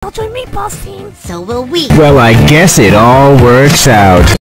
I'll join Meatball's team. So will we. Well, I guess it all works out.